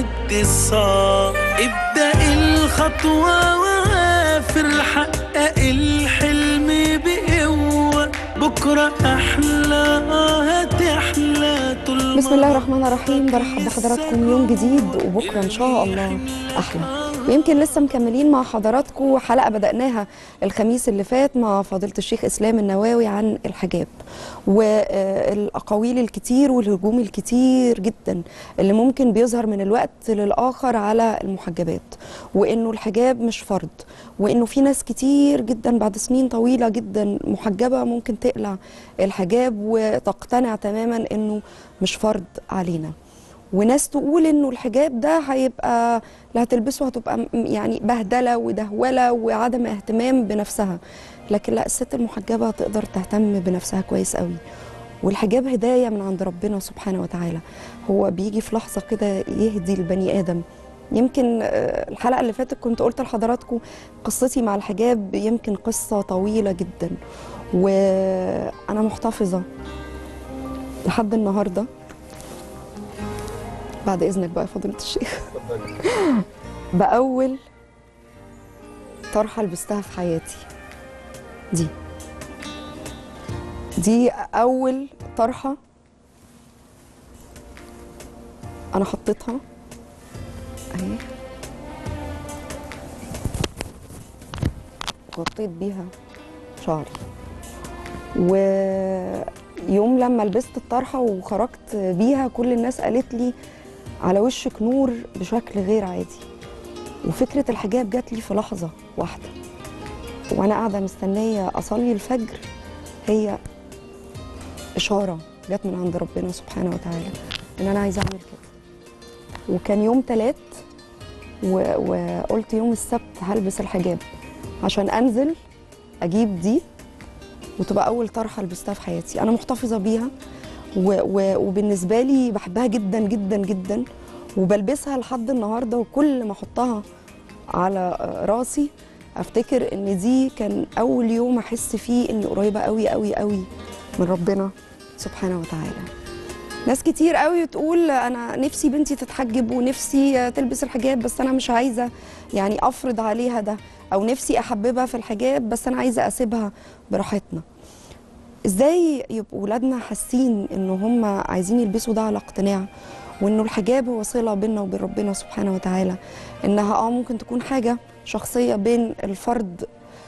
المجد الصعب. ابدأ الخطوة وعافر، حقق الحلم بقوة، بكرة أحلى هتحلى طول. بسم الله الرحمن الرحيم. برحب بحضراتكم يوم جديد وبكرة إن شاء الله أحلى. ويمكن لسه مكملين مع حضراتكم حلقة بدأناها الخميس اللي فات مع فضيلة الشيخ إسلام النواوي عن الحجاب والأقاويل الكتير والهجوم الكتير جدا اللي ممكن بيظهر من الوقت للآخر على المحجبات، وإنه الحجاب مش فرض، وإنه في ناس كتير جدا بعد سنين طويلة جدا محجبة ممكن تقلع الحجاب وتقتنع تماما إنه مش فرض علينا، وناس تقول انه الحجاب ده هيبقى اللي هتلبسه هتبقى يعني بهدله ودهوله وعدم اهتمام بنفسها. لكن لا، الست المحجبه تقدر تهتم بنفسها كويس قوي، والحجاب هدايه من عند ربنا سبحانه وتعالى. هو بيجي في لحظه كده يهدي البني ادم. يمكن الحلقه اللي فاتت كنت قلت لحضراتكم قصتي مع الحجاب، يمكن قصه طويله جدا وانا محتفظه لحد النهارده. بعد إذنك بقى يا فضيلة الشيخ، بأول طرحة لبستها في حياتي دي أول طرحة أنا حطيتها أهي، غطيت بيها شعري. ويوم لما لبست الطرحة وخرجت بيها كل الناس قالت لي على وشك نور بشكل غير عادي. وفكرة الحجاب جات لي في لحظة واحدة وأنا قاعدة مستنية أصلي الفجر، هي إشارة جات من عند ربنا سبحانه وتعالى إن أنا عايزة أعمل كده. وكان يوم تلات وقلت يوم السبت هلبس الحجاب عشان أنزل أجيب دي وتبقى أول طرحة لبستها في حياتي. أنا محتفظة بيها وبالنسبة لي بحبها جدا جدا جدا، وبلبسها لحد النهاردة. وكل ما أحطها على راسي أفتكر إن دي كان أول يوم أحس فيه إني قريبة قوي قوي قوي من ربنا سبحانه وتعالى. ناس كتير قوي تقول أنا نفسي بنتي تتحجب ونفسي تلبس الحجاب، بس أنا مش عايزة يعني أفرض عليها ده، أو نفسي أحببها في الحجاب بس أنا عايزة أسيبها براحتنا. ازاي يبقوا ولادنا حاسين ان هم عايزين يلبسوا ده على اقتناع، وانه الحجاب هو صله بيننا وبين ربنا سبحانه وتعالى، انها ممكن تكون حاجه شخصيه بين الفرد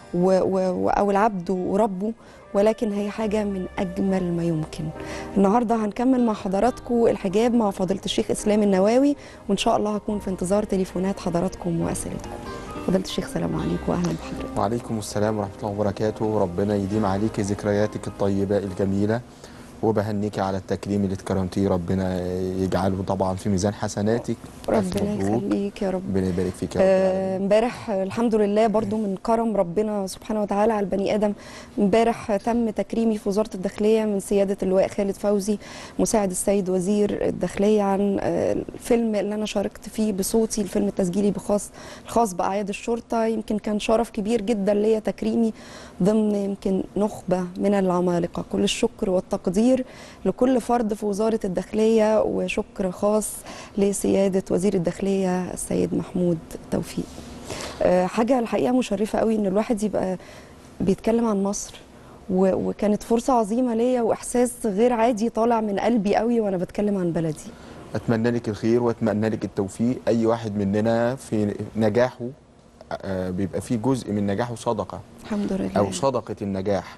او العبد وربه، ولكن هي حاجه من اجمل ما يمكن. النهارده هنكمل مع حضراتكم الحجاب مع فضيله الشيخ اسلام النواوي، وان شاء الله هكون في انتظار تليفونات حضراتكم واسئلتكم. فضيلة الشيخ سلام عليكم واهلا بحضرتك. وعليكم السلام ورحمه الله وبركاته. ربنا يديم عليك ذكرياتك الطيبه الجميله، وبهنيك على التكريم اللي اتكرمتيه، ربنا يجعله طبعا في ميزان حسناتك. ربنا يخليك يا رب. ربنا يبارك فيك يا رب. امبارح الحمد لله برضو من كرم ربنا سبحانه وتعالى على البني ادم، امبارح تم تكريمي في وزاره الداخليه من سياده اللواء خالد فوزي مساعد السيد وزير الداخليه عن الفيلم اللي انا شاركت فيه بصوتي، الفيلم التسجيلي الخاص باعياد الشرطه. يمكن كان شرف كبير جدا ليا تكريمي ضمن يمكن نخبه من العمالقه. كل الشكر والتقدير لكل فرد في وزاره الداخليه، وشكر خاص لسياده وزير الداخليه السيد محمود توفيق. حاجه الحقيقه مشرفه قوي ان الواحد يبقى بيتكلم عن مصر، وكانت فرصه عظيمه ليا واحساس غير عادي طالع من قلبي قوي وانا بتكلم عن بلدي. اتمنى لك الخير واتمنى لك التوفيق. اي واحد مننا في نجاحه بيبقى فيه جزء من نجاحه صدقه، الحمد لله، او صدقه النجاح،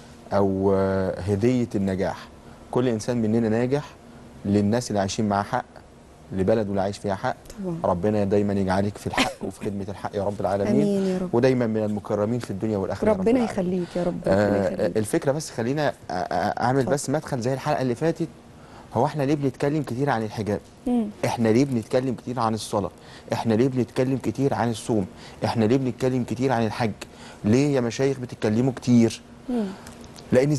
او هديه النجاح. كل انسان مننا ناجح للناس اللي عايشين معاه حق، لبلده اللي عايش فيها حق. طبعا. ربنا دايما يجعلك في الحق وفي خدمه الحق يا رب العالمين. امين يا رب. ودايما من المكرمين في الدنيا والاخره. ربنا يخليك يا رب. الفكره بس خلينا اعمل بس مدخل زي الحلقه اللي فاتت. هو احنا ليه بنتكلم كتير عن الحجاب؟ احنا ليه بنتكلم كتير عن الصلاه؟ احنا ليه بنتكلم كتير عن الصوم؟ احنا ليه بنتكلم كتير عن الحج؟ ليه يا مشايخ بتتكلموا كتير؟ لان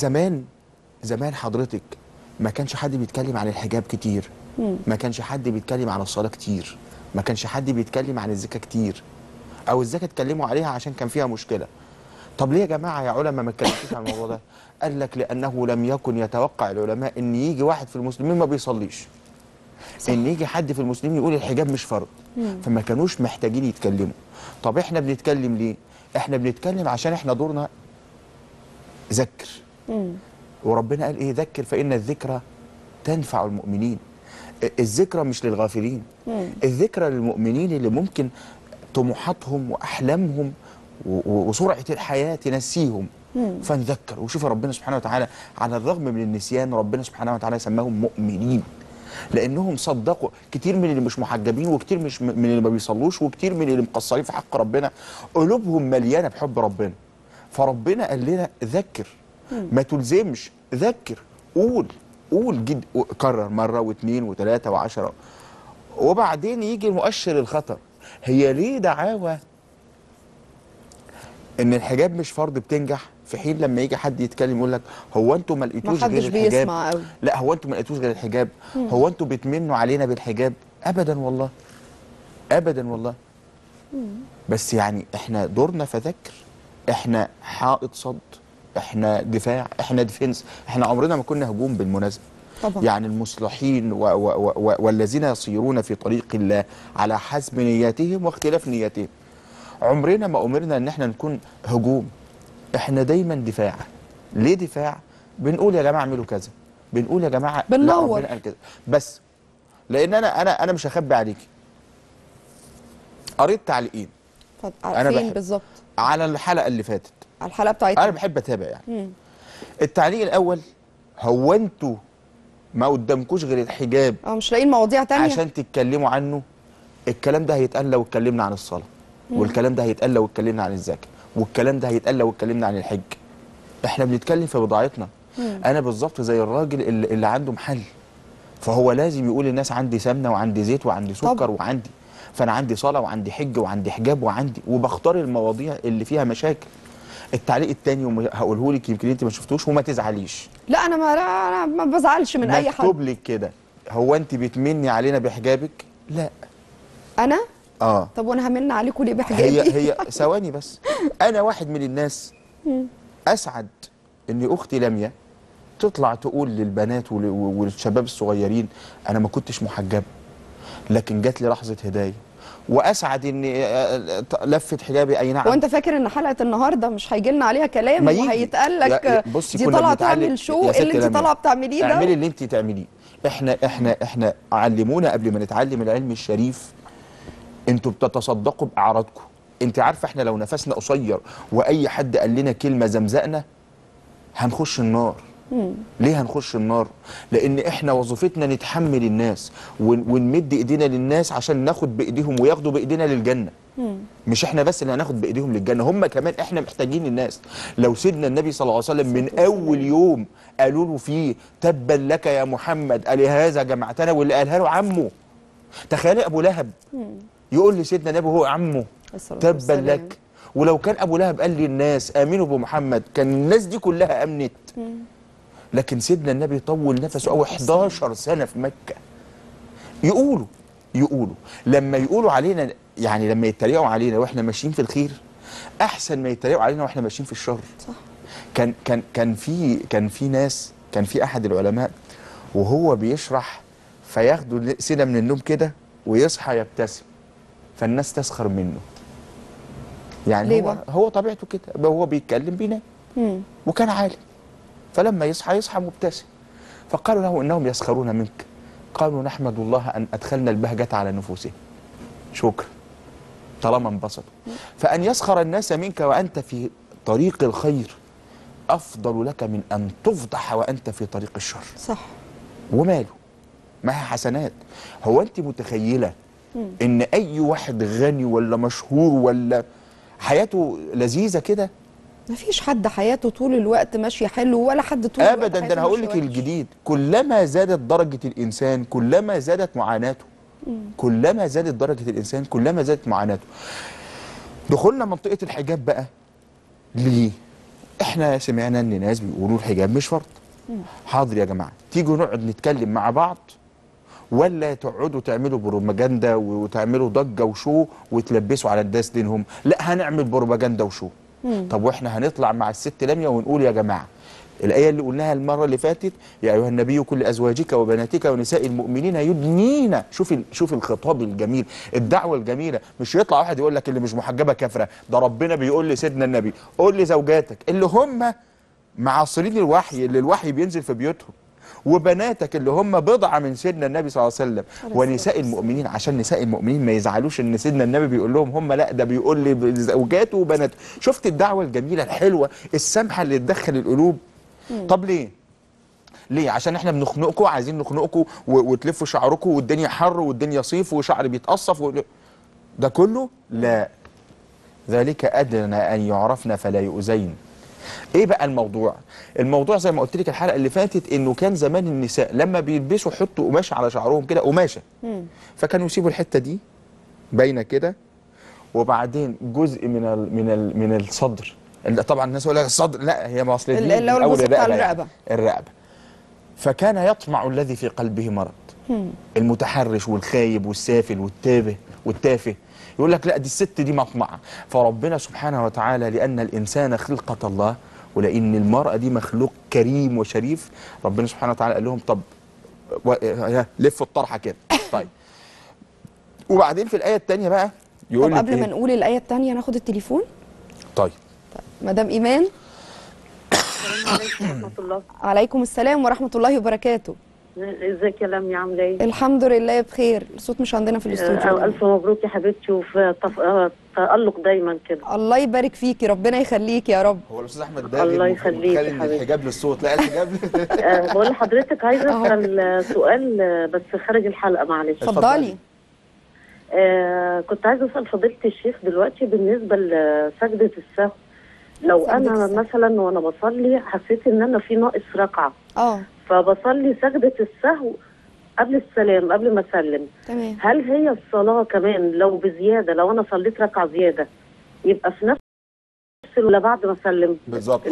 زمان حضرتك ما كانش حد بيتكلم عن الحجاب كتير، ما كانش حد بيتكلم عن الصلاه كتير، ما كانش حد بيتكلم عن الزكاه كتير، او الزكاه اتكلموا عليها عشان كان فيها مشكله. طب ليه يا جماعه يا علماء ما اتكلمتوش عن الموضوع ده؟ قال لك لانه لم يكن يتوقع العلماء ان يجي واحد في المسلمين ما بيصليش. ان يجي حد في المسلمين يقول الحجاب مش فرض. فما كانوش محتاجين يتكلموا. طب احنا بنتكلم ليه؟ احنا بنتكلم عشان احنا دورنا ذكر. وربنا قال ايه؟ ذكر فإن الذكرى تنفع المؤمنين. الذكرى مش للغافلين، الذكرى للمؤمنين اللي ممكن طموحاتهم واحلامهم وسرعه الحياه تنسيهم. فنذكر. وشوف ربنا سبحانه وتعالى على الرغم من النسيان ربنا سبحانه وتعالى سماهم مؤمنين، لانهم صدقوا. كتير من اللي مش محجبين وكتير مش من اللي ما بيصلوش وكتير من اللي مقصرين في حق ربنا قلوبهم مليانه بحب ربنا. فربنا قال لنا ذكر، ما تلزمش، ذكر، قول جد، كرر مره واثنين وثلاثه وعشرة، وبعدين يجي مؤشر الخطر. هي ليه دعاوى ان الحجاب مش فرض بتنجح، في حين لما يجي حد يتكلم يقول لك هو انتوا ما لقيتوش غير الحجاب؟ بيسمع قوي. لا، هو انتوا ما لقيتوش غير الحجاب؟ هو انتوا بتمنوا علينا بالحجاب؟ ابدا والله، ابدا والله. بس يعني احنا دورنا فذكر، احنا حائط صد، احنا دفاع، احنا ديفنس. احنا عمرنا ما كنا هجوم بالمناسبه طبعا. يعني المصلحين والذين يسيرون في طريق الله على حسب نياتهم واختلاف نياتهم. عمرنا ما أمرنا ان احنا نكون هجوم، احنا دايما دفاع. ليه دفاع؟ بنقول يا جماعه اعملوا كذا، بنقول يا جماعه لا بننور. ربنا قال كذا. بس لان انا مش هخبي عليكي، قريت تعليقين فين بالظبط؟ على الحلقه اللي فاتت، على الحلقه بتاعتنا. انا بحب اتابع يعني. التعليق الاول: هو انتوا ما قدامكوش غير الحجاب مش لاقيين مواضيع تانية عشان تتكلموا عنه؟ الكلام ده هيتقال لو اتكلمنا عن الصلاه، والكلام ده هيتقال لو اتكلمنا عن الزكاه، والكلام ده هيتقال لو اتكلمنا عن الحج. احنا بنتكلم في بضاعتنا. انا بالظبط زي الراجل اللي عنده محل، فهو لازم يقول للناس عندي سمنه وعندي زيت وعندي سكر وعندي، فانا عندي صلاه وعندي حج وعندي حجاب وعندي، وبختار المواضيع اللي فيها مشاكل. التعليق الثاني هقوله لك، يمكن انت ما شفتوش وما تزعليش. لا انا ما بزعلش من اي حد. مكتوب لك كده: هو انت بتمني علينا بحجابك؟ لا. انا؟ اه. طب وانا همن عليكم ليه بحجابي؟ هي ثواني بس. انا واحد من الناس اسعد ان اختي لميا تطلع تقول للبنات والشباب الصغيرين انا ما كنتش محجبه، لكن جات لي لحظه هدايه. واسعد ان لفت حجابي. اي نعم. وانت فاكر ان حلقه النهارده مش هيجي لنا عليها كلام وهيتقال لك دي طالعه تعمل شو اللي انت طالعه بتعمليه ده؟ اعملي اللي انت تعمليه. احنا علمونا قبل ما نتعلم العلم الشريف انتوا بتتصدقوا باعراضكم. انت عارفه احنا لو نفسنا قصير واي حد قال لنا كلمه زمزقنا هنخش النار. ليه هنخش النار؟ لان احنا وظيفتنا نتحمل الناس ونمد ايدينا للناس عشان ناخد بايديهم وياخدوا بايدينا للجنه. مش احنا بس اللي هناخد بايديهم للجنه، هم كمان. احنا محتاجين الناس. لو سيدنا النبي صلى الله عليه وسلم من اول يوم قالوا له فيه تبا لك يا محمد الهذا جمعتنا، واللي قالها له عمه. تخيلي ابو لهب يقول لسيدنا النبي وهو عمه تبا لك. ولو كان ابو لهب قال للناس امنوا بمحمد كان الناس دي كلها امنت. لكن سيدنا النبي طول نفسه او 11 سنه في مكه. يقولوا لما يقولوا علينا، يعني لما يتريقوا علينا واحنا ماشيين في الخير احسن ما يتريقوا علينا واحنا ماشيين في الشر. صح. كان في ناس، كان في احد العلماء وهو بيشرح فياخدوا سنه من النوم كده ويصحى يبتسم، فالناس تسخر منه. يعني هو طبيعته كده، هو بيتكلم بينام. وكان عالم، فلما يصحى مبتسم. فقالوا له انهم يسخرون منك. قالوا نحمد الله ان ادخلنا البهجه على نفوسهم. شكرا طالما انبسطوا. فان يسخر الناس منك وانت في طريق الخير افضل لك من ان تفضح وانت في طريق الشر. صح. وماله؟ ما هي حسنات. هو انت متخيله ان اي واحد غني ولا مشهور ولا حياته لذيذه كده؟ مفيش حد حياته طول الوقت ماشيه حلو ولا حد طول الوقت ابدا. ده انا هقول لك الجديد: كلما زادت درجه الانسان كلما زادت معاناته. كلما زادت درجه الانسان كلما زادت معاناته. دخلنا منطقه الحجاب بقى. ليه؟ احنا سمعنا ان ناس بيقولوا الحجاب مش فرض. حاضر يا جماعه، تيجوا نقعد نتكلم مع بعض ولا تقعدوا تعملوا بروباجندا وتعملوا ضجه وشو وتلبسوا على الناس دينهم؟ لا، هنعمل بروباجندا وشو. طب واحنا هنطلع مع الست لميا ونقول يا جماعه الآية اللي قلناها المرة اللي فاتت، يا أيها النبي كل أزواجك وبناتك ونساء المؤمنين يدنين. شوف الخطاب الجميل، الدعوة الجميلة. مش يطلع واحد يقول لك اللي مش محجبة كافرة، ده ربنا بيقول لسيدنا النبي قول لزوجاتك اللي هم معاصرين الوحي، اللي الوحي بينزل في بيوتهم، وبناتك اللي هم بضعة من سيدنا النبي صلى الله عليه وسلم، ونساء المؤمنين، عشان نساء المؤمنين ما يزعلوش ان سيدنا النبي بيقول لهم هم، لا ده بيقول لزوجاته وبناته. شفت الدعوة الجميلة الحلوة السامحة اللي تدخل القلوب. طب ليه؟ عشان احنا بنخنقكم، عايزين نخنقكم وتلفوا شعركم والدنيا حر والدنيا صيف وشعر بيتقصف ده كله؟ لا، ذلك أدنى أن يعرفن فلا يؤذين. ايه بقى الموضوع؟ الموضوع زي ما قلت لك الحلقه اللي فاتت، انه كان زمان النساء لما بيلبسوا يحطوا قماشه على شعرهم كده، قماشه، فكانوا يسيبوا الحته دي باينه كده، وبعدين جزء من الصدر. طبعا الناس يقول لك الصدر، لا هي ما اصل دي اللي هو الجزء بتاع الرقبه. فكان يطمع الذي في قلبه مرض، المتحرش والخايب والسافل والتافه يقول لك لا دي الست دي مطمعه. فربنا سبحانه وتعالى لان الانسان خلقه الله، ولان المراه دي مخلوق كريم وشريف، ربنا سبحانه وتعالى قال لهم طب لفوا الطرحه كده. طيب وبعدين في الايه الثانيه بقى يقول طب قبل ما نقول الايه الثانيه ناخد التليفون. طيب مدام ايمان. السلام عليكم ورحمه الله. عليكم السلام ورحمه الله وبركاته. ازيك يا لميا، عامله ايه؟ الحمد لله بخير. الصوت مش عندنا في الاستوديو. الف مبروك يا حبيبتي، وفي تألق دايما كده. الله يبارك فيكي، ربنا يخليكي يا رب. هو الاستاذ احمد ده الله يخليك يا حبيبتي. الحجاب للصوت، لا الحجاب بقول لحضرتك عايزه اسال سؤال بس خارج الحلقه، معلش. اتفضلي. كنت عايزه اسال فضيله الشيخ دلوقتي بالنسبه لسجده السهو. لو انا مثلا وانا بصلي حسيت ان انا في ناقص ركعه، فبصلي سجده السهو قبل السلام، قبل ما اسلم، تمام، هل هي الصلاه كمان لو بزياده، لو انا صليت ركعه زياده يبقى في نفس ولا بعد ما اسلم؟ بالظبط.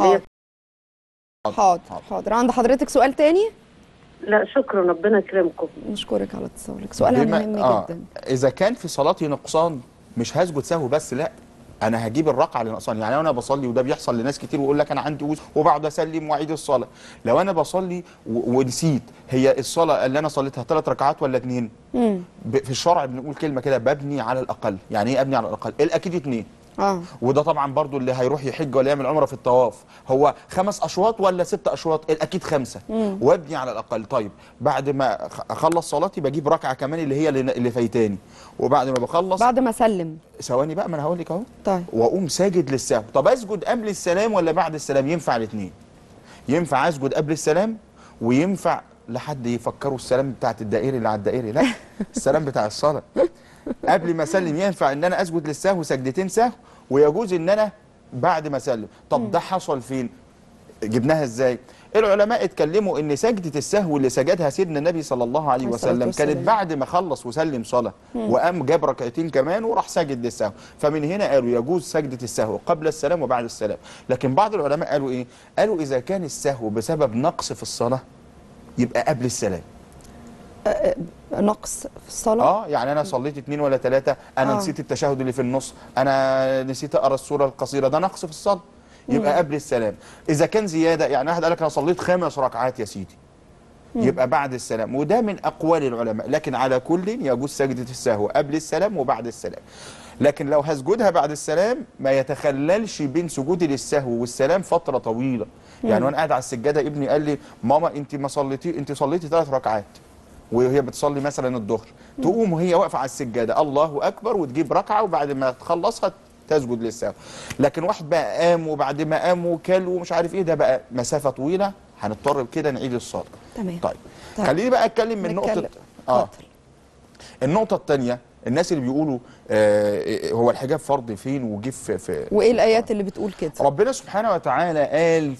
حاضر. عند حضرتك سؤال تاني؟ لا شكرا، ربنا يكرمكم. نشكرك على اتصالك، سؤالها مهم جدا. اذا كان في صلاتي نقصان مش هسجد سهو بس، لا انا هجيب الركعه اللي نقصان. يعني انا بصلي، وده بيحصل لناس كتير ويقول لك انا عندي وزن وبقعد اسلم واعيد الصلاه. لو انا بصلي ونسيت هي الصلاه اللي انا صليتها 3 ركعات ولا 2، في الشرع بنقول كلمه كده ببني على الاقل. يعني ايه ابني على الاقل؟ الاكيد 2. وده طبعا برضو اللي هيروح يحج ولا يعمل عمره في الطواف، هو 5 أشواط ولا 6 أشواط؟ الاكيد 5. وابني على الاقل. طيب بعد ما اخلص صلاتي بجيب ركعه كمان اللي هي اللي فايتاني، وبعد ما بخلص بعد ما اسلم ثواني بقى، ما انا هقول لك اهو. طيب واقوم ساجد للسهو. طب اسجد قبل السلام ولا بعد السلام؟ ينفع الاثنين. ينفع اسجد قبل السلام، وينفع لحد يفكروا السلام بتاعت الدائري اللي على الدائري، لا السلام بتاع الصلاه. قبل ما اسلم ينفع ان انا اسجد للسهو سجدتين سهو، ويجوز ان انا بعد ما اسلم. طب ده حصل فين؟ جبناها ازاي؟ العلماء اتكلموا ان سجده السهو اللي سجدها سيدنا النبي صلى الله عليه وسلم كانت بعد ما خلص وسلم صلاه، وقام جاب ركعتين كمان وراح ساجد للسهو. فمن هنا قالوا يجوز سجده السهو قبل السلام وبعد السلام. لكن بعض العلماء قالوا ايه؟ قالوا اذا كان السهو بسبب نقص في الصلاه يبقى قبل السلام. نقص في الصلاه؟ يعني انا صليت 2 ولا 3، انا نسيت التشهد اللي في النص، انا نسيت اقرا السوره القصيره، ده نقص في الصلاه، يبقى قبل السلام. اذا كان زياده، يعني واحد قال لك انا صليت 5 ركعات يا سيدي، يبقى بعد السلام. وده من اقوال العلماء، لكن على كل يجوز سجده السهو قبل السلام وبعد السلام. لكن لو هسجدها بعد السلام ما يتخللش بين سجودي للسهو والسلام فتره طويله. يعني وانا قاعد على السجاده ابني قال لي ماما انت ما صليتي، انت صليتي 3 ركعات، وهي بتصلي مثلا الظهر، تقوم وهي واقفه على السجاده الله اكبر وتجيب ركعه، وبعد ما تخلصها تسجد للسهو. لكن واحد بقى قام وبعد ما قام وكل ومش عارف ايه، ده بقى مسافه طويله، هنضطر كده نعيد الصلاه. تمام. طيب خليني بقى اتكلم من نقطه النقطه الثانيه. الناس اللي بيقولوا هو الحجاب فرض فين وجه في وايه الايات اللي بتقول كده؟ ربنا سبحانه وتعالى قال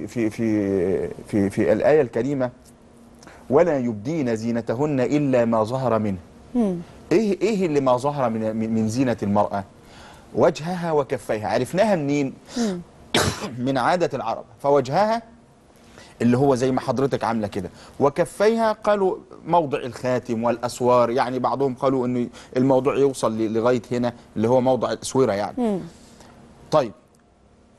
في الايه الكريمه ولا يبدين زينتهن الا ما ظهر منه. ايه اللي ما ظهر من زينه المراه؟ وجهها وكفيها. عرفناها منين؟ من عاده العرب. فوجهها اللي هو زي ما حضرتك عامله كده، وكفيها قالوا موضع الخاتم والاسوار، يعني بعضهم قالوا انه الموضوع يوصل لغايه هنا اللي هو موضع الاسوره يعني. طيب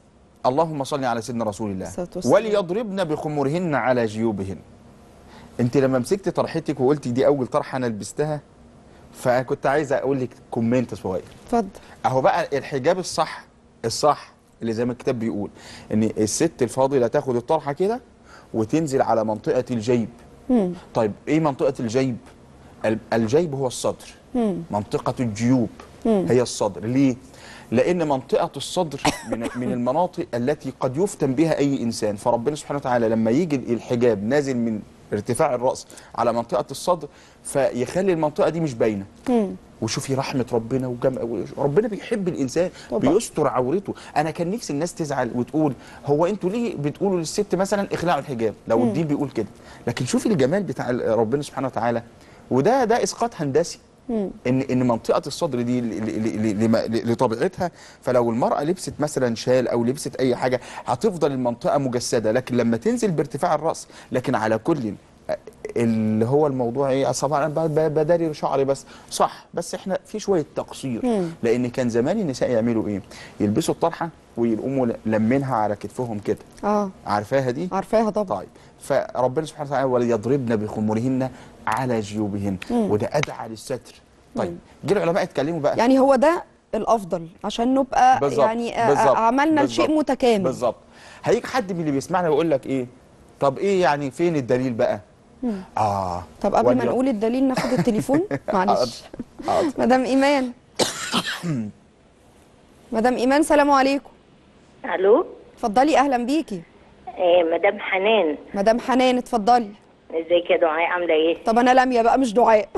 اللهم صل على سيدنا رسول الله. وليضربن بخمرهن على جيوبهن. انت لما مسكت طرحتك وقلتي دي اول طرحه انا لبستها، فكنت عايز اقول لك كومنت صغير. اتفضل. اهو بقى الحجاب الصح اللي زي ما الكتاب بيقول ان الست الفاضله تاخد الطرحه كده وتنزل على منطقه الجيب. طيب ايه منطقه الجيب؟ الجيب هو الصدر. منطقه الجيوب هي الصدر. ليه؟ لأن منطقة الصدر من المناطق التي قد يفتن بها أي إنسان، فربنا سبحانه وتعالى لما يجي الحجاب نازل من ارتفاع الرأس على منطقة الصدر فيخلي المنطقة دي مش باينة. وشوفي رحمة ربنا ربنا بيحب الإنسان طبعا. بيستر عورته. أنا كان نفسي الناس تزعل وتقول هو أنتوا ليه بتقولوا للست مثلا اخلعوا الحجاب لو الدين بيقول كده، لكن شوفي الجمال بتاع ربنا سبحانه وتعالى، وده إسقاط هندسي. ان منطقه الصدر دي لطبيعتها، فلو المراه لبست مثلا شال او لبست اي حاجه هتفضل المنطقه مجسده، لكن لما تنزل بارتفاع الراس. لكن على كل اللي هو الموضوع ايه، طبعا انا بداري شعري بس صح، بس احنا في شويه تقصير. لان كان زمان النساء يعملوا ايه؟ يلبسوا الطرحه ويقوموا لمينها على كتفهم كده. عارفاها دي؟ عارفاها طبعا. طيب فربنا سبحانه وتعالى وليضربن بخمرهن على جيوبهن، وده ادعى للستر. طيب جه العلماء اتكلموا بقى، يعني هو ده الافضل عشان نبقى بالزبط. يعني بالزبط. عملنا الشيء متكامل. بالظبط. هيجي حد من اللي بيسمعنا ويقول لك ايه؟ طب ايه يعني فين الدليل بقى؟ طب قبل ما نقول الدليل ناخد التليفون. معلش. مدام ايمان. مدام ايمان سلام عليكم. الو. اتفضلي اهلا بيكي. مدام حنان. مدام حنان اتفضلي. ازيك يا دعاء عامله ايه؟ طب انا لميا بقى مش دعاء.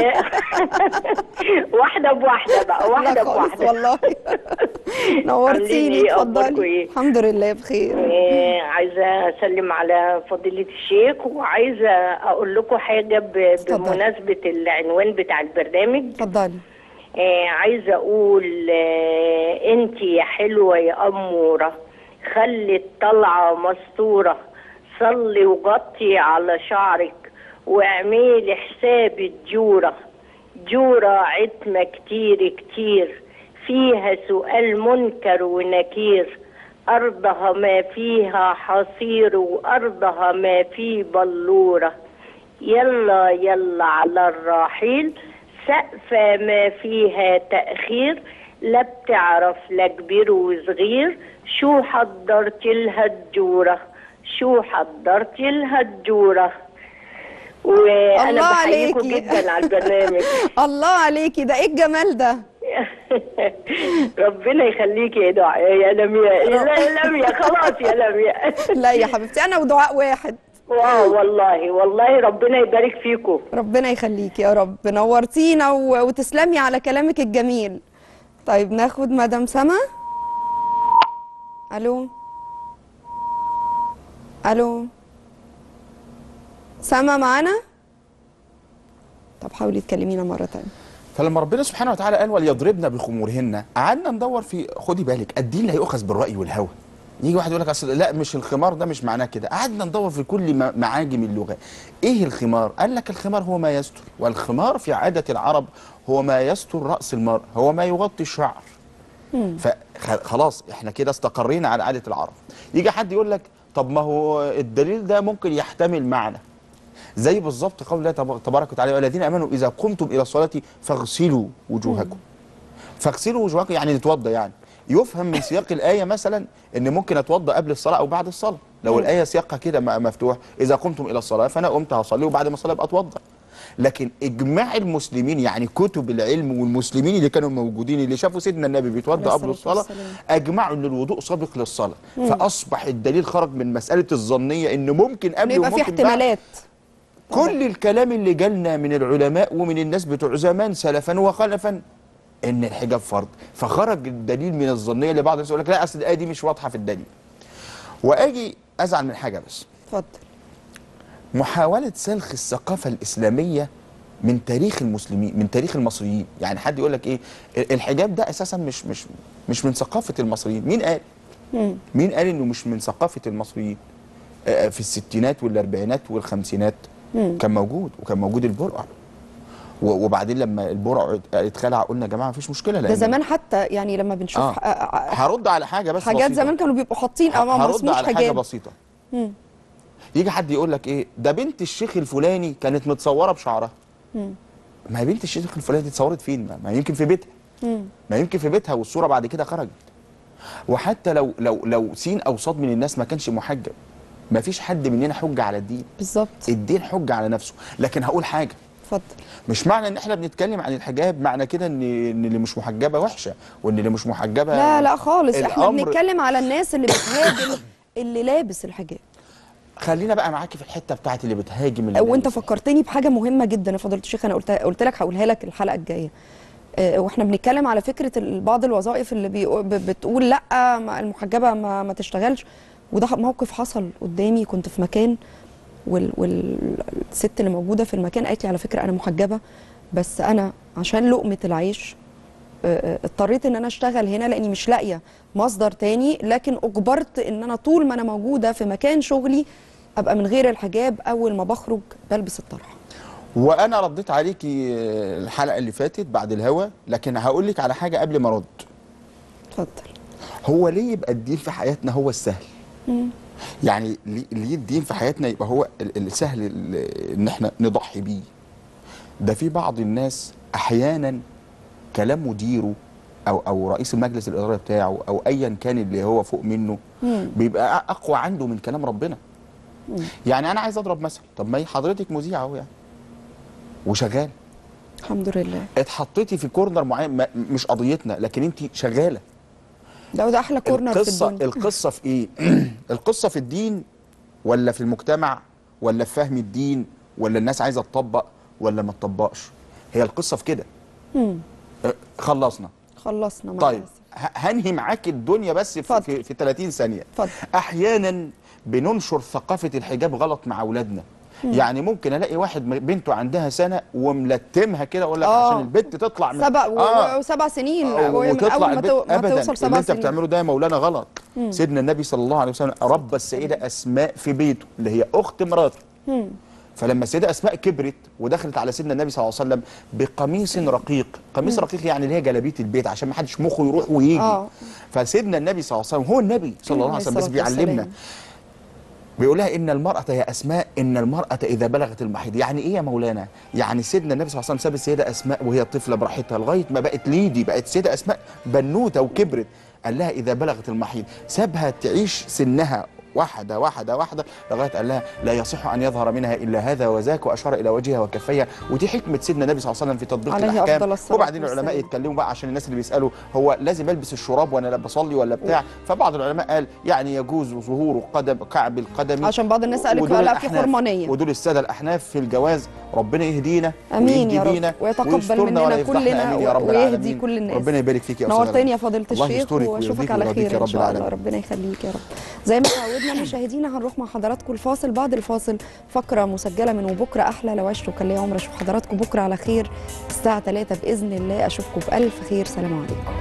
واحده بواحده بقى، واحده بواحده والله. نورتيني اتفضلي. الحمد لله بخير. عايزه اسلم على فضيله الشيخ، وعايزه اقول لكم حاجه بمناسبه العنوان بتاع البرنامج. اتفضلي. عايزه اقول انت يا حلوه يا اموره، خلي الطلعه مستوره، صلي وغطي على شعرك واعملي حساب الجورة، جورة عتمة كتير كتير، فيها سؤال منكر ونكير، أرضها ما فيها حصير وأرضها ما فيه بلورة، يلا يلا على الراحيل سقفة ما فيها تأخير، لا بتعرف لا كبير وصغير، شو حضرت لها الجورة، شو حضرت لها الجورة. وانا بحييكم جدا على البرنامج. الله عليكي، ده ايه الجمال ده. ربنا يخليكي يا دعاء يا لمياء. لا لمياء خلاص يا لمياء. لا يا حبيبتي انا ودعاء واحد. والله والله ربنا يبارك فيكم. ربنا يخليكي يا رب، نورتينا وتسلمي على كلامك الجميل. طيب ناخد مدام سما. الو الو سما معانا؟ طب حاولي تكلمينا مره ثانيه. فلما ربنا سبحانه وتعالى قال وليضربن بخمورهن، قعدنا ندور في، خدي بالك الدين لا يؤخذ بالراي والهوى. يجي واحد يقول لك اصل لا مش الخمار ده مش معناه كده، قعدنا ندور في كل معاجم اللغه. ايه الخمار؟ قال لك الخمار هو ما يستر، والخمار في عاده العرب هو ما يستر راس المرء، هو ما يغطي الشعر. فخلاص احنا كده استقرينا على عاده العرب. يجي حد يقول لك طب ما هو الدليل ده ممكن يحتمل معنى، زي بالظبط قول الله تبارك وتعالى والذين امنوا اذا قمتم الى الصلاه فاغسلوا وجوهكم. فاغسلوا وجوهكم يعني نتوضا، يعني يفهم من سياق الايه مثلا ان ممكن اتوضا قبل الصلاه او بعد الصلاه. لو الايه سياقها كده مفتوح اذا قمتم الى الصلاه فانا قمت هصلي وبعد ما اصلي ابقى اتوضا. لكن اجماع المسلمين يعني كتب العلم والمسلمين اللي كانوا موجودين اللي شافوا سيدنا النبي بيتوضا قبل الصلاه اجمعوا ان الوضوء سابق للصلاه. فاصبح الدليل خرج من مساله الظنيه ان ممكن قبل وممكن في احتمالات. كل الكلام اللي جالنا من العلماء ومن الناس بتوع زمان سلفا وخلفا ان الحجاب فرض، فخرج الدليل من الظنيه اللي بعض الناس يقول لك لا اصل الايه دي مش واضحه في الدليل. واجي ازعل من حاجه بس. اتفضل. محاوله سلخ الثقافه الاسلاميه من تاريخ المسلمين، من تاريخ المصريين. يعني حد يقول لك ايه الحجاب ده اساسا مش من ثقافه المصريين. مين قال؟ مين قال انه مش من ثقافه المصريين؟ في الستينات والاربعينات والخمسينات كان موجود، وكان موجود البرقع، وبعدين لما البرع اتخلع قلنا يا جماعه مفيش مشكله. ده زمان حتى يعني لما بنشوف هرد على حاجه بس حاجات بسيطة. زمان كانوا بيبقوا حاطين امام هرد على حاجات. حاجه بسيطه. يجي حد يقول لك ايه ده بنت الشيخ الفلاني كانت متصوره بشعرها. ما هي بنت الشيخ الفلاني دي اتصورت فين؟ ما يمكن في بيتها. ما يمكن في بيتها والصوره بعد كده خرجت. وحتى لو سين او صاد من الناس ما كانش محجب، ما فيش حد مننا حجه على الدين. بالظبط. الدين حجه على نفسه. لكن هقول حاجه، اتفضل. مش معنى ان احنا بنتكلم عن الحجاب معنى كده ان اللي مش محجبه وحشه وان اللي مش محجبه لا خالص. احنا بنتكلم على الناس اللي بتهاجم اللي لابس الحجاب. خلينا بقى معاكي في الحته بتاعت اللي بتهاجم وانت فكرتني بحاجه مهمه جدا يا فضيله الشيخ، انا قلت لك هقولها لك الحلقه الجايه. واحنا بنتكلم على فكره بعض الوظائف اللي بتقول لا المحجبه ما تشتغلش، وده موقف حصل قدامي. كنت في مكان والست اللي موجوده في المكان قالت لي على فكره انا محجبه، بس انا عشان لقمه العيش اضطريت ان انا اشتغل هنا لاني مش لاقيه مصدر تاني، لكن اجبرت ان انا طول ما انا موجوده في مكان شغلي ابقى من غير الحجاب، اول ما بخرج بلبس الطرحه. وانا رديت عليكي الحلقه اللي فاتت بعد الهوا، لكن هقول لك على حاجه قبل ما ارد. اتفضل. هو ليه يبقى الدين في حياتنا هو السهل؟ يعني ليه الدين في حياتنا يبقى هو السهل ان احنا نضحي بيه؟ ده في بعض الناس احيانا كلام مديره او رئيس المجلس الاداري بتاعه او ايا كان اللي هو فوق منه بيبقى اقوى عنده من كلام ربنا. يعني انا عايز اضرب مثل، طب ما حضرتك مذيعه اهو يعني وشغال الحمد لله، اتحطيتي في كورنر معين مش قضيتنا، لكن انت شغاله. ده احلى كورنر في الدنيا. القصه في ايه؟ القصه في الدين ولا في المجتمع ولا في فهم الدين ولا الناس عايزه تطبق ولا ما تطبقش؟ هي القصه في كده. خلصنا طيب هنهي معاك الدنيا بس في 30 ثانيه. فضل. احيانا بننشر ثقافه الحجاب غلط مع اولادنا. يعني ممكن الاقي واحد بنته عندها سنه وملتمها كده اقول لك عشان البنت تطلع من 7 سنين وتطلع البنت ابدا توصل 7 سنين. اللي انت بتعمله ده يا مولانا غلط. سيدنا النبي صلى الله عليه وسلم ربى السيده اسماء في بيته اللي هي اخت مراته. فلما السيده اسماء كبرت ودخلت على سيدنا النبي صلى الله عليه وسلم بقميص رقيق، قميص رقيق يعني اللي هي جلابيه البيت عشان ما حدش مخه يروح ويجي. فسيدنا النبي صلى الله عليه وسلم هو النبي صلى الله عليه وسلم بس بيعلمنا، بيقول لها ان المراه يا اسماء ان المراه اذا بلغت المحيض. يعني ايه يا مولانا؟ يعني سيدنا النبي صلى الله عليه وسلم ساب السيده اسماء وهي طفله براحتها لغايه ما بقت ليدي، بقت سيده اسماء بنوته وكبرت، قال لها اذا بلغت المحيض، سابها تعيش سنها واحده واحده واحده لغايه قال لها لا يصح ان يظهر منها الا هذا وذاك، واشار الى وجهها وكفيها. ودي حكمه سيدنا النبي صلى الله عليه وسلم في تطبيق الاحكام. وبعدين العلماء يتكلموا بقى عشان الناس اللي بيسالوا هو لازم البس الشراب وانا بصلي ولا بتاع، فبعض العلماء قال يعني يجوز ظهور كعب القدم، عشان بعض الناس قالت لا في حرمانيه، ودول الساده الاحناف في الجواز. ربنا يهدينا امين يا رب ويتقبل مننا كلنا ويهدي كل الناس. ربنا يبارك فيك يا استاذ. نورتني يا فضيله الشيخ واشوفك على خير ان شاء الله. ربنا يخليك يا رب. زي ما تعودنا مشاهدينا هنروح مع حضراتكم الفاصل، بعد الفاصل فقره مسجله من وبكره احلى لو عشتوا كان ليا عمر. اشوف حضراتكم بكره على خير الساعه 3 باذن الله. اشوفكم بالف خير. سلام عليكم.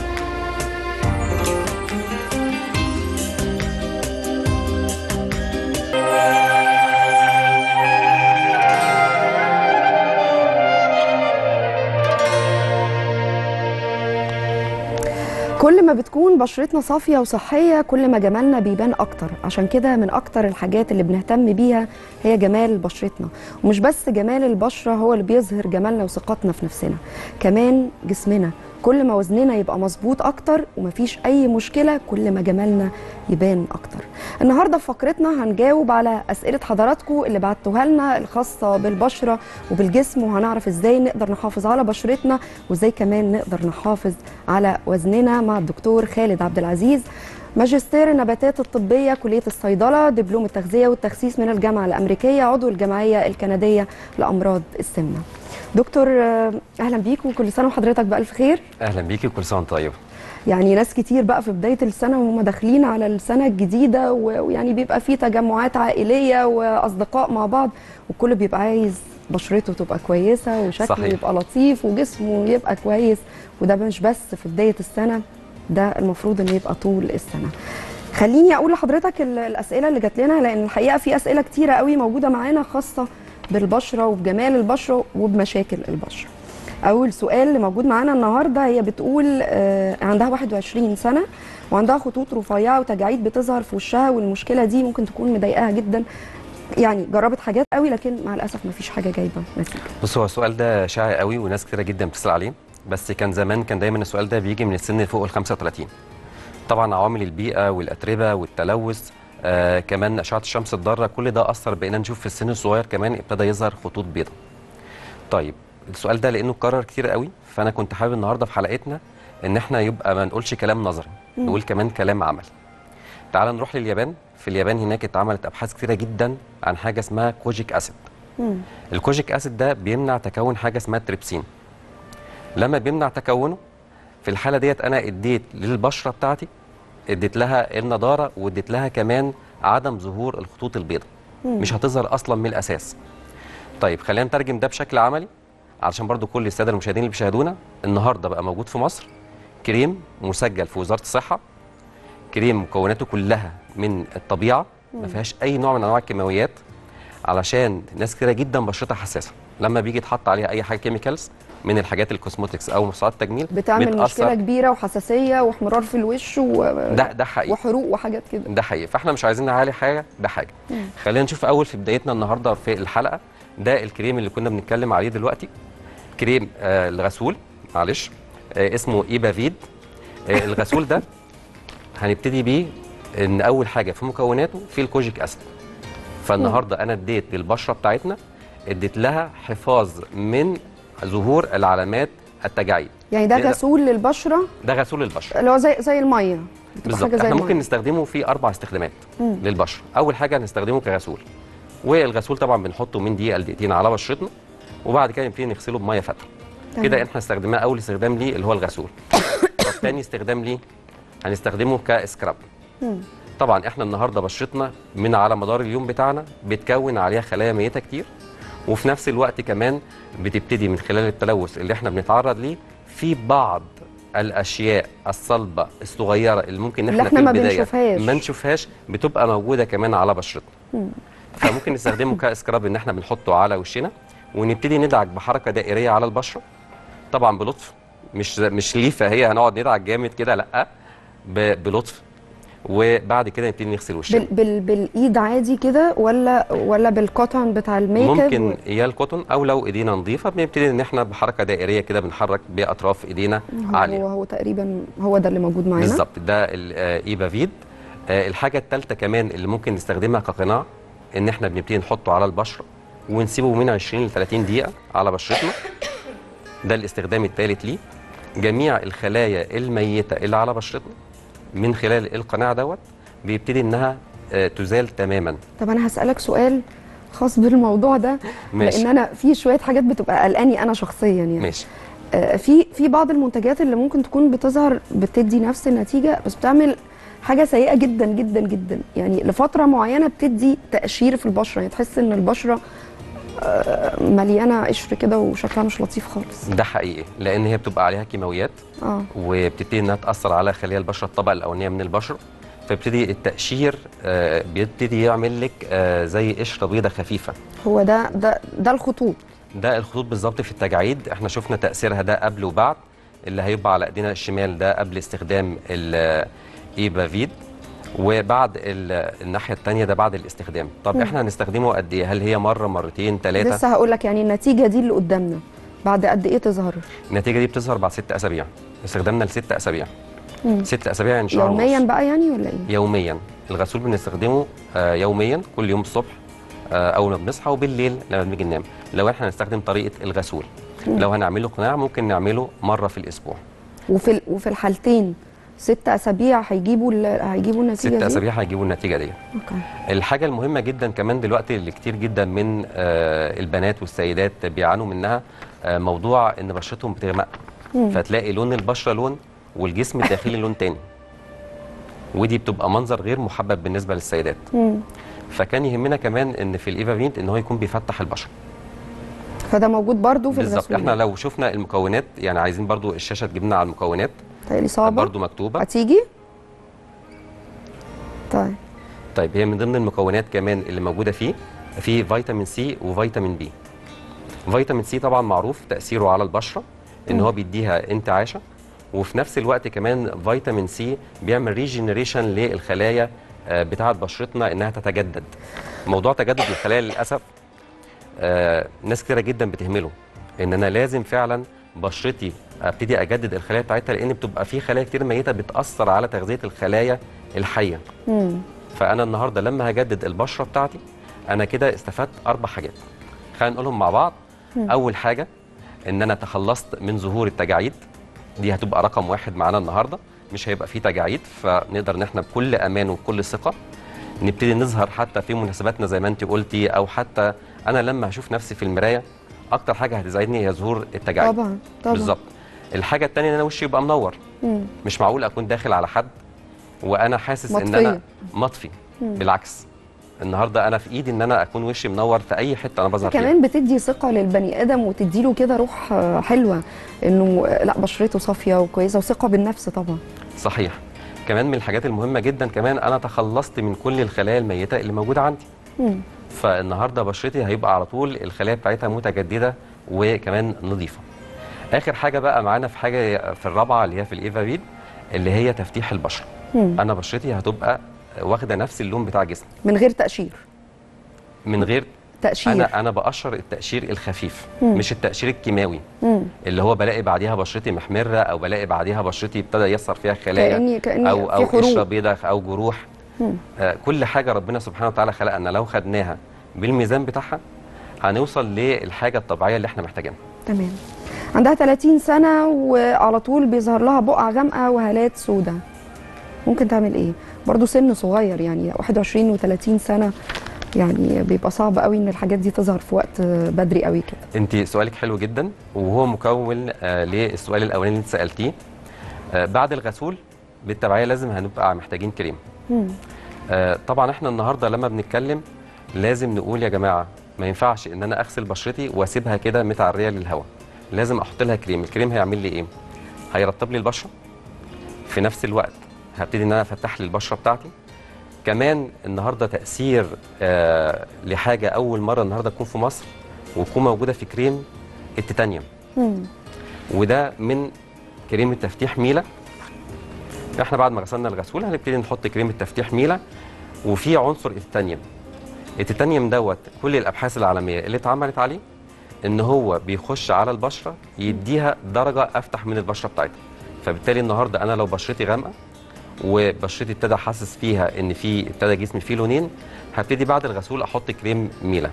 كل ما بتكون بشرتنا صافية وصحية كل ما جمالنا بيبان أكتر. عشان كده من أكتر الحاجات اللي بنهتم بيها هي جمال بشرتنا، ومش بس جمال البشرة هو اللي بيظهر جمالنا وثقتنا في نفسنا، كمان جسمنا. كل ما وزننا يبقى مظبوط أكتر ومفيش أي مشكلة كل ما جمالنا يبان أكتر. النهاردة في فقرتنا هنجاوب على أسئلة حضراتكم اللي بعتوها لنا الخاصة بالبشرة وبالجسم، وهنعرف إزاي نقدر نحافظ على بشرتنا وإزاي كمان نقدر نحافظ على وزننا مع الدكتور خالد عبد العزيز، ماجستير النباتات الطبية كلية الصيدلة، دبلوم التغذية والتخسيس من الجامعة الأمريكية، عضو الجمعية الكندية لأمراض السمنة. دكتور اهلا بيك وكل سنه وحضرتك بالف خير. اهلا بيكي وكل سنه وانت طيبه. يعني ناس كتير بقى في بدايه السنه وهم داخلين على السنه الجديده ويعني بيبقى في تجمعات عائليه واصدقاء مع بعض، والكل بيبقى عايز بشرته تبقى كويسه وشكله يبقى لطيف وجسمه يبقى كويس، وده مش بس في بدايه السنه، ده المفروض انه يبقى طول السنه. خليني اقول لحضرتك الاسئله اللي جات لنا، لان الحقيقه في اسئله كتيره قوي موجوده معانا خاصه بالبشره وبجمال البشره وبمشاكل البشره. اول سؤال اللي موجود معانا النهارده، هي بتقول عندها 21 سنه وعندها خطوط رفيعه وتجاعيد بتظهر في وشها، والمشكله دي ممكن تكون مضايقاها جدا، يعني جربت حاجات قوي لكن مع الاسف مفيش حاجه جايبه نتيجه. بص، هو السؤال ده شائع قوي وناس كتيره جدا بتسال عليه، بس كان زمان كان دايما السؤال ده بيجي من السن اللي فوق ال 35. طبعا عوامل البيئه والاتربه والتلوث، كمان اشعه الشمس الضاره، كل ده اثر بقينا نشوف في السن الصغير كمان ابتدى يظهر خطوط بيضاء. طيب السؤال ده لانه اتكرر كتير قوي، فانا كنت حابب النهارده في حلقتنا ان احنا يبقى ما نقولش كلام نظري، نقول كمان كلام عملي. تعال نروح لليابان. في اليابان هناك اتعملت ابحاث كتيره جدا عن حاجه اسمها كوجيك اسيد. الكوجيك اسيد ده بيمنع تكون حاجه اسمها التريبسين. لما بيمنع تكونه، في الحاله ديت انا اديت للبشره بتاعتي، اديت لها النضاره واديت لها كمان عدم ظهور الخطوط البيضاء، مش هتظهر اصلا من الاساس. طيب خلينا نترجم ده بشكل عملي علشان برضو كل الساده المشاهدين اللي بيشاهدونا. النهارده بقى موجود في مصر كريم مسجل في وزاره الصحه، كريم مكوناته كلها من الطبيعه، ما فيهاش اي نوع من انواع الكيماويات، علشان ناس كتيره جدا بشرتها حساسه، لما بيجي يتحط عليها اي حاجه كيميكالز من الحاجات الكوزموتكس او مستحضرات التجميل بتعمل مشكله كبيره وحساسيه واحمرار في الوش ده حقيقي، وحروق وحاجات كده. ده حقيقي، فاحنا مش عايزين نعالي حاجه بحاجه. خلينا نشوف اول في بدايتنا النهارده في الحلقه، ده الكريم اللي كنا بنتكلم عليه دلوقتي، كريم الغسول، معلش، اسمه ايبافيد. الغسول ده هنبتدي بيه ان اول حاجه في مكوناته في الكوجيك اسيد. فالنهارده انا اديت للبشره بتاعتنا، اديت لها حفاظ من ظهور العلامات التجاعيد. يعني ده غسول للبشره؟ ده غسول للبشره اللي هو زي الميه بالظبط. احنا ممكن نستخدمه في 4 استخدامات للبشره. اول حاجه هنستخدمه كغسول، والغسول طبعا بنحطه من دقيقه لدقيقتين على بشرتنا، وبعد كده نبتدي نغسله بميه فاتره. كده احنا استخدمناه اول استخدام ليه اللي هو الغسول. طب تاني استخدام ليه هنستخدمه كسكراب. طبعا احنا النهارده بشرتنا من على مدار اليوم بتاعنا بتكون عليها خلايا ميته كتير، وفي نفس الوقت كمان بتبتدي من خلال التلوث اللي احنا بنتعرض ليه في بعض الاشياء الصلبه الصغيره اللي ممكن احنا في البدايه ما نشوفهاش بتبقى موجوده كمان على بشرتنا. فممكن نستخدمه كسكراب ان احنا بنحطه على وشنا ونبتدي ندعك بحركه دائريه على البشره، طبعا بلطف، مش ليفه هي هنقعد ندعك جامد كده، لا، بلطف، وبعد كده نبتدي نغسل وشنا. بالايد عادي كده ولا بالكوتون بتاع الميك اب؟ ممكن يا الكوتون، او لو ايدينا نظيفه بنبتدي ان احنا بحركه دائريه كده بنحرك باطراف ايدينا عاليه. هو تقريبا هو ده اللي موجود معانا بالظبط، ده الايبافيد. الحاجه الثالثه كمان اللي ممكن نستخدمها كقناع، ان احنا بنبتدي نحطه على البشره ونسيبه من 20 ل 30 دقيقه على بشرتنا. ده الاستخدام الثالث ليه. جميع الخلايا الميته اللي على بشرتنا من خلال القناع دوت بيبتدي انها تزال تماما. طب انا هسألك سؤال خاص بالموضوع ده. ماشي. لان انا في شويه حاجات بتبقى قلقاني انا شخصيا يعني. ماشي. في بعض المنتجات اللي ممكن تكون بتظهر بتدي نفس النتيجه، بس بتعمل حاجه سيئه جدا جدا جدا، يعني لفتره معينه بتدي تقشير في البشره، يعني تحس ان البشره مليانه قشر كده وشكلها مش لطيف خالص. ده حقيقي، لان هي بتبقى عليها كيماويات وبتبتدي انها تاثر على خلايا البشره، الطبقه الاولانيه من البشره، فبتدي التقشير بيبتدي يعمل لك زي قشره بيضه خفيفه. هو ده الخطوط. ده الخطوط بالظبط في التجاعيد. احنا شفنا تاثيرها ده قبل وبعد. اللي هيبقى على ايدينا الشمال ده قبل استخدام الايبافيد، وبعد الناحيه الثانيه ده بعد الاستخدام. طب احنا هنستخدمه قد ايه؟ هل هي مره، مرتين، 3؟ لسه هقول لك، يعني النتيجه دي اللي قدامنا بعد قد ايه تظهر؟ النتيجه دي بتظهر بعد 6 اسابيع. استخدامنا ل6 اسابيع. 6 اسابيع يعني شهر يوميا ونص. بقى يعني ولا ايه؟ يوميا. الغسول بنستخدمه يوميا، كل يوم الصبح اول ما بنصحى، وبالليل لما بنيجي ننام. لو احنا هنستخدم طريقه الغسول. لو هنعمله قناع ممكن نعمله مره في الاسبوع. وفي الحالتين 6 اسابيع هيجيبوا النتيجه 6 دي؟ اسابيع هيجيبوا النتيجه دي. اوكي. الحاجه المهمه جدا كمان دلوقتي اللي كتير جدا من البنات والسيدات بيعانوا منها، موضوع ان بشرتهم بتغمق، فتلاقي لون البشره لون والجسم الداخلي لون تاني، ودي بتبقى منظر غير محبب بالنسبه للسيدات. فكان يهمنا كمان ان في الايفافينت ان هو يكون بيفتح البشره. فده موجود برضو في الغسول؟ بالظبط. احنا لو شفنا المكونات، يعني عايزين برضو الشاشه تجيب لنا على المكونات. تقلي صعبه برضو مكتوبه. هتيجي؟ طيب هي من ضمن المكونات كمان اللي موجوده فيه في فيتامين سي وفيتامين بي. فيتامين سي طبعا معروف تاثيره على البشره ان هو بيديها انتعاشه، وفي نفس الوقت كمان فيتامين سي بيعمل ريجنريشن للخلايا بتاعه بشرتنا انها تتجدد. موضوع تجدد الخلايا للاسف ناس كتيره جدا بتهمله، ان انا لازم فعلا بشرتي ابتدي اجدد الخلايا بتاعتها، لان بتبقى في خلايا كتير ميته بتاثر على تغذيه الخلايا الحيه. فانا النهارده لما هجدد البشره بتاعتي انا كده استفدت 4 حاجات. خلينا نقولهم مع بعض. اول حاجه ان انا تخلصت من ظهور التجاعيد، دي هتبقى رقم 1 معانا النهارده، مش هيبقى فيه تجاعيد، فنقدر ان احنا بكل امان وبكل ثقه نبتدي نظهر حتى في مناسباتنا زي ما انت قلتي، او حتى انا لما هشوف نفسي في المرايه اكتر حاجه هتساعدني هي ظهور التجاعيد. طبعا بالظبط. الحاجه الثانيه ان انا وشي يبقى منور. مش معقول اكون داخل على حد وانا حاسس ان انا مطفي. بالعكس، النهارده انا في ايدي ان انا اكون وشي منور في اي حته انا بظهر فيها. كمان بتدي ثقه للبني ادم وتدي له كده روح حلوه، انه لا بشرته صافيه وكويسه، وثقه بالنفس طبعا. صحيح. كمان من الحاجات المهمه جدا كمان انا تخلصت من كل الخلايا الميته اللي موجوده عندي. فالنهارده بشرتي هيبقى على طول الخلايا بتاعتها متجدده وكمان نظيفه. اخر حاجه بقى معانا في حاجه في الرابعه اللي هي في الايفابيد، اللي هي تفتيح البشره. انا بشرتي هتبقى واخده نفس اللون بتاع جسمي من غير تقشير. من غير تقشير. انا بقشر التقشير الخفيف، مش التقشير الكيماوي اللي هو بلاقي بعديها بشرتي محمره، او بلاقي بعديها بشرتي ابتدى يصفر فيها خلايا كأني او قشره بيضاء او جروح. كل حاجه ربنا سبحانه وتعالى خلقنا لو خدناها بالميزان بتاعها هنوصل للحاجه الطبيعيه اللي احنا محتاجينها. تمام. عندها 30 سنه وعلى طول بيظهر لها بقع غامقه وهالات سوداء، ممكن تعمل ايه؟ برضه سن صغير يعني 21 و30 سنه، يعني بيبقى صعب قوي ان الحاجات دي تظهر في وقت بدري قوي كده. انت سؤالك حلو جدا، وهو مكون للسؤال الاولاني اللي انت سالتيه. بعد الغسول بالتبعيه لازم هنبقى محتاجين كريم. طبعا احنا النهارده لما بنتكلم لازم نقول يا جماعه ما ينفعش ان انا اغسل بشرتي واسيبها كده متعريه للهواء، لازم احط لها كريم. الكريم هيعمل لي ايه؟ هيرطب لي البشره، في نفس الوقت هبتدي ان انا افتح لي البشره بتاعتي. كمان النهارده تاثير لحاجه اول مره النهارده تكون في مصر وتكون موجوده في كريم التيتانيوم. وده من كريم التفتيح ميلا. احنا بعد ما غسلنا الغسول هنبتدي نحط كريم التفتيح ميلا، وفي عنصر التيتانيوم. التيتانيوم دوت كل الابحاث العالميه اللي اتعملت عليه ان هو بيخش على البشره يديها درجه افتح من البشره بتاعتها. فبالتالي النهارده انا لو بشرتي غامقه وبشرتي ابتدى حاسس فيها ان في ابتدى جسمي فيه لونين، هبتدي بعد الغسول احط كريم ميلا.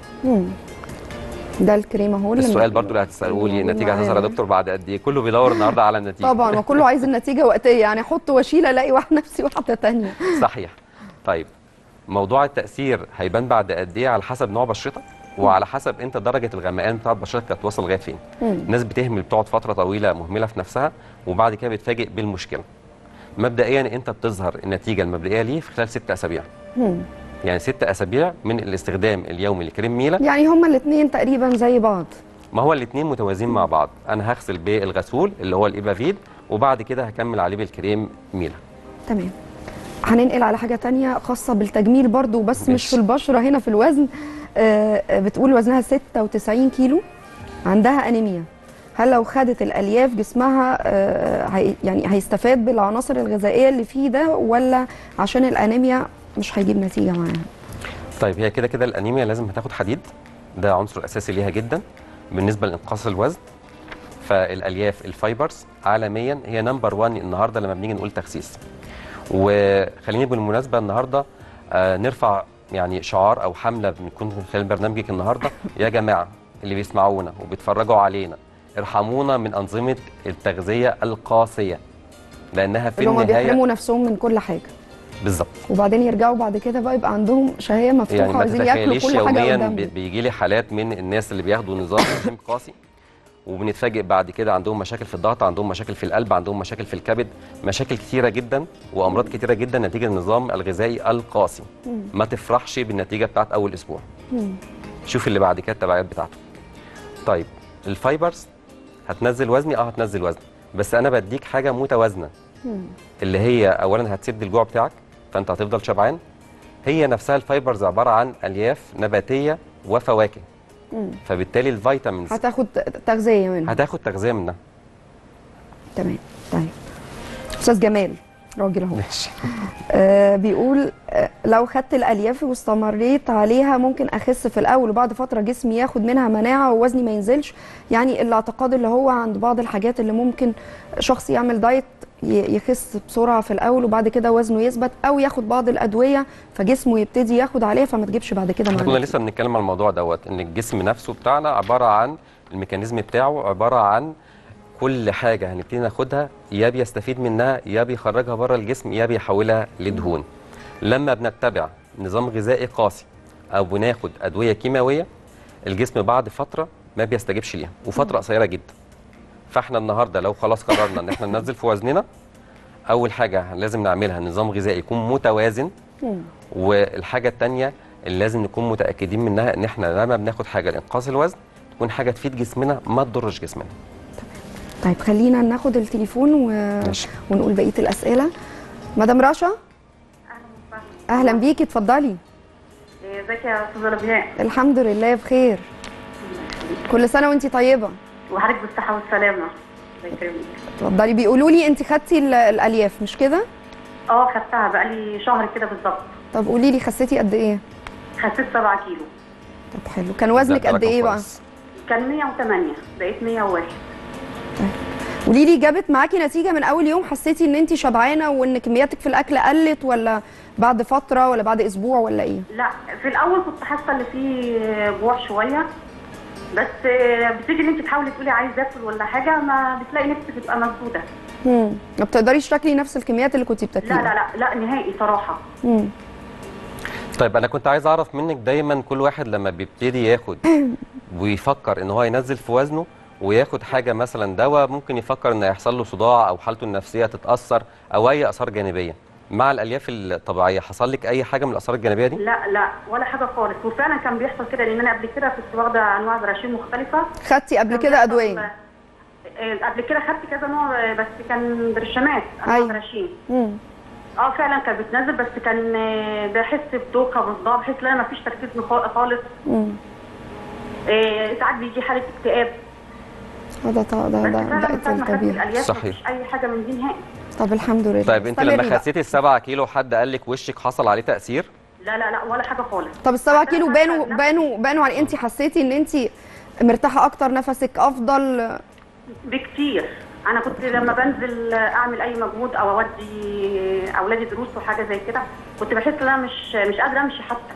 ده الكريم اهو. السؤال برضو اللي هتسالوه لي النتيجه هتظهر يا دكتور بعد قد ايه؟ كله بيدور النهارده على النتيجه. طبعا، وكله عايز النتيجه وقتيه، يعني احط واشيل الاقي نفسي واحده ثانيه. صحيح. طيب موضوع التاثير هيبان بعد قد ايه؟ على حسب نوع بشرتك وعلى حسب انت درجه الغمقان بتاعت بشرتك هتوصل لغايه فين. الناس بتهمل، بتقعد فتره طويله مهمله في نفسها وبعد كده بتفاجئ بالمشكله. مبدئيا انت بتظهر النتيجه المبدئيه ليه في خلال 6 اسابيع. يعني 6 اسابيع من الاستخدام اليومي لكريم ميلا. يعني هما الاثنين تقريبا زي بعض. ما هو الاثنين متوازيين مع بعض. انا هغسل بالغسول اللي هو الايفافيد وبعد كده هكمل عليه بالكريم ميلا. تمام. هننقل على حاجه ثانيه خاصه بالتجميل برضو، بس مش في البشره، هنا في الوزن. بتقول وزنها 96 كيلو، عندها انيميا. هل لو خدت الالياف جسمها يعني هيستفاد بالعناصر الغذائيه اللي فيه ده، ولا عشان الانيميا مش هيجيب نتيجه معاها؟ طيب هي كده كده الانيميا لازم هتاخد حديد، ده عنصر اساسي ليها جدا بالنسبه لانقاص الوزن. فالالياف الفايبرز عالميا هي نمبر 1 النهارده لما بنيجي نقول تخسيس. وخليني بالمناسبه النهارده نرفع يعني شعار او حمله بنكون من خلال برنامجك النهارده. يا جماعه اللي بيسمعونا وبيتفرجوا علينا، ارحمونا من انظمه التغذيه القاسيه، لانها في النهايه بيحرموا نفسهم من كل حاجه. بالظبط. وبعدين يرجعوا بعد كده بقى يبقى عندهم شهيه مفتوحه، يعني عايزين ياكلوا كل حاجه قدامهم. بيجي لي حالات من الناس اللي بياخدوا نظام رجيم قاسي وبنتفاجئ بعد كده عندهم مشاكل في الضغط، عندهم مشاكل في القلب، عندهم مشاكل في الكبد، مشاكل كثيره جدا وامراض كثيره جدا نتيجه النظام الغذائي القاسي. ما تفرحش بالنتيجه بتاعت اول اسبوع. شوف اللي بعد كده التبعات بتاعته. طيب الفايبرز هتنزل وزني؟ هتنزل وزن، بس انا بديك حاجه متوازنه اللي هي اولا هتسد الجوع بتاعك فانت هتفضل شبعان. هي نفسها الفايبرز عباره عن الياف نباتيه وفواكه. فبالتالي الفيتامينز هتاخد تغذيه منها. هتاخد تغذيه منها. تمام. طيب استاذ جمال راجل اهو ماشي. بيقول لو خدت الالياف واستمريت عليها ممكن اخس في الاول وبعد فتره جسمي ياخد منها مناعه ووزني ما ينزلش. يعني الاعتقاد اللي هو عند بعض الحاجات اللي ممكن شخص يعمل دايت يخس بسرعه في الاول وبعد كده وزنه يثبت، او ياخد بعض الادويه فجسمه يبتدي ياخد عليها فما تجيبش بعد كده معانا. كنا لسه بنتكلم عن الموضوع دوت، ان الجسم نفسه بتاعنا عباره عن الميكانيزم بتاعه عباره عن كل حاجه هنبتدي ناخدها يا بيستفيد منها يا بيخرجها بره الجسم يا بيحولها لدهون. لما بنتبع نظام غذائي قاسي او بناخد ادويه كيماويه الجسم بعد فتره ما بيستجيبش ليها وفتره قصيره جدا. فاحنا النهارده لو خلاص قررنا ان احنا ننزل في وزننا، اول حاجه لازم نعملها نظام غذائي يكون متوازن. والحاجه الثانيه اللي لازم نكون متاكدين منها ان احنا لما بناخد حاجه لانقاص الوزن تكون حاجه تفيد جسمنا ما تضرش جسمنا. طيب خلينا ناخد التليفون ونقول بقيه الاسئله. مدام رشا اهلا بيكي، اتفضلي. ازيك يا استاذه ربيع؟ الحمد لله بخير. كل سنه وانتي طيبه. وحضرتك بالصحه والسلامه. الله يكرمك. اتفضلي. بيقولوا لي انت خدتي الالياف مش كده؟ خدتها بقالي شهر كده بالظبط. طب قولي لي خسيتي قد ايه؟ خسيت 7 كيلو. طب حلو. كان وزنك قد ايه بقى؟ كان 108 بقيت 101. طيب قولي لي جابت معاكي نتيجه من اول يوم؟ حسيتي ان انت شبعانه وان كمياتك في الاكل قلت، ولا بعد فتره ولا بعد اسبوع ولا ايه؟ لا في الاول كنت حاسه ان في جوع شويه، بس بتيجي ان انت تحاولي تقولي عايز اكل ولا حاجه ما بتلاقي نفسك بتبقى مسدوده. ما بتقدريش تاكلي نفس الكميات اللي كنتي بتاكليها؟ لا لا لا لا نهائي صراحه. طيب انا كنت عايز اعرف منك دايما كل واحد لما بيبتدي ياخد ويفكر ان هو ينزل في وزنه وياخد حاجه مثلا دواء ممكن يفكر ان هيحصل له صداع او حالته النفسيه تتاثر او اي اثار جانبيه. مع الالياف الطبيعيه حصل لك اي حاجه من الاثار الجانبيه دي؟ لا لا ولا حاجه خالص. وفعلا كان بيحصل كده لان انا قبل كده كنت واخده انواع براشيم مختلفه. خدتي قبل كده ادويه؟ قبل كده خدت كذا نوع بس كان برشامات انواع براشيم. فعلا كانت بتنزل بس كان بحس بدوخه بصداع، بحس ان انا ما فيش تركيز خالص. ساعات بيجي حاله اكتئاب. ده بقت الطبيعي. صحيح. مفيش اي حاجه من دي نهائي. طب الحمد لله. طيب انت لما خسيتي ال7 كيلو حد قال لك وشك حصل عليه تاثير؟ لا لا لا ولا حاجه خالص. طب ال7 كيلو بانوا على انت حسيتي ان انت مرتاحه اكتر، نفسك افضل بكتير؟ انا كنت لما بنزل اعمل اي مجهود او اودي اولادي دروس وحاجه زي كده كنت بحس ان انا مش قادره امشي حتى.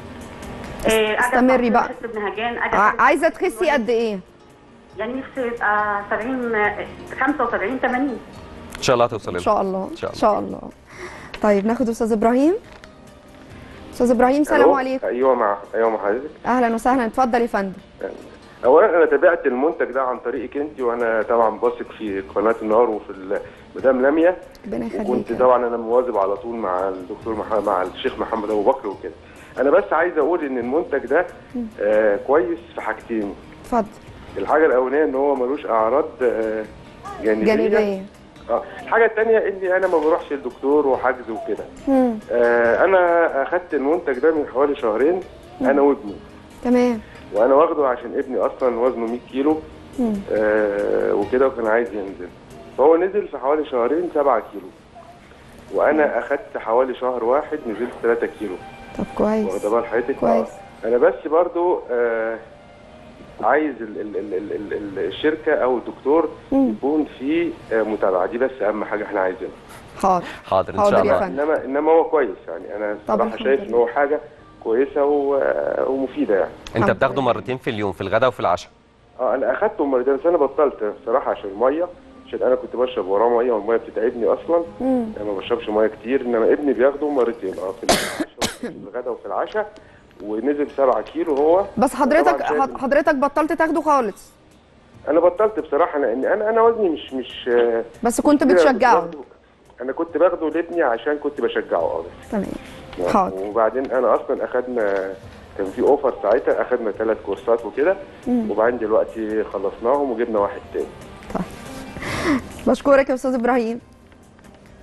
استمري بقى. بحس بنهجان. عايزه تخسي قد ايه؟ يعني نفسي يبقى 75 80. ان شاء الله توصلي. ان شاء الله ان شاء الله. طيب ناخد استاذ ابراهيم. استاذ ابراهيم سلام عليكم. ايوه مع حضرتك. اهلا وسهلا، اتفضل يا فندم. اولا انا تابعت المنتج ده عن طريقك انت، وانا طبعا بثق في قناه النهار وفي مدام لميا. ربنا يخليك. وكنت طبعا انا مواظب على طول مع الدكتور مع الشيخ محمد ابو بكر وكده. انا بس عايز اقول ان المنتج ده كويس في حاجتين. اتفضل. الحاجه الاولانيه ان هو ملوش اعراض جانبيه. الحاجه الثانيه اني انا ما بروحش للدكتور وحجز وكده. انا اخدت المنتج ده من حوالي شهرين انا وابني. تمام. وانا واخده عشان ابني اصلا وزنه 100 كيلو وكده وكان عايز ينزل، فهو نزل في حوالي شهرين 7 كيلو، وانا اخدت حوالي شهر واحد نزلت 3 كيلو. طب كويس. واخده بال حضرتك؟ كويس. انا بس برضو عايز الشركه او الدكتور يكون في متابعه، دي بس اهم حاجه احنا عايزينها. حاضر ان شاء الله. انما هو كويس يعني، انا صراحه شايف ان هو حاجه كويسه ومفيده يعني. انت بتاخده مرتين في اليوم، في الغداء وفي العشاء؟ انا اخدته مرتين بس انا بطلت بصراحه عشان الميه، عشان انا كنت بشرب وراه ميه والميه بتتعبني اصلا. انا ما بشربش ميه كتير، انما ابني بياخده مرتين في الغداء وفي العشاء، ونزل 7 كيلو هو. بس حضرتك بطلت تاخده خالص؟ انا بطلت بصراحه لان انا وزني مش بس كنت بتشجعه؟ انا كنت باخده لابني عشان كنت بشجعه. تمام. حاضر. وبعدين انا اصلا اخدنا، كان في اوفر ساعتها، اخدنا 3 كورسات وكده، وبعدين دلوقتي خلصناهم وجبنا واحد تاني. طيب بشكرك يا استاذ ابراهيم.